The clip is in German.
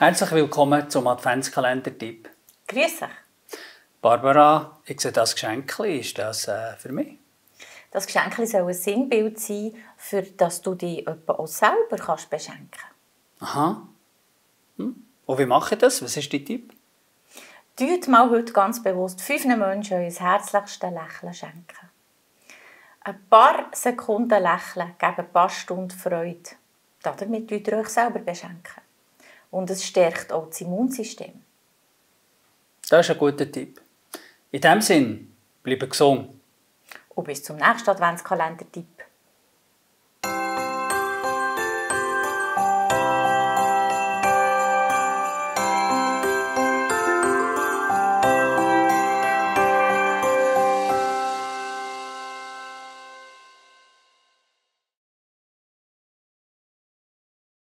Herzlich willkommen zum Adventskalender-Tipp. Grüß dich. Barbara, ich sehe das Geschenkchen. Ist das für mich? Das Geschenk soll ein Sinnbild sein, für das du dich auch selber beschenken kannst. Aha. Und wie mache ich das? Was ist dein Tipp? Tut mal heute ganz bewusst 5 Menschen euer herzlichstes Lächeln schenken. Ein paar Sekunden Lächeln geben ein paar Stunden Freude. Damit könnt ihr euch selber beschenken. Und es stärkt auch das Immunsystem. Das ist ein guter Tipp. In diesem Sinn, bleibe gesund. Und bis zum nächsten Adventskalender-Tipp.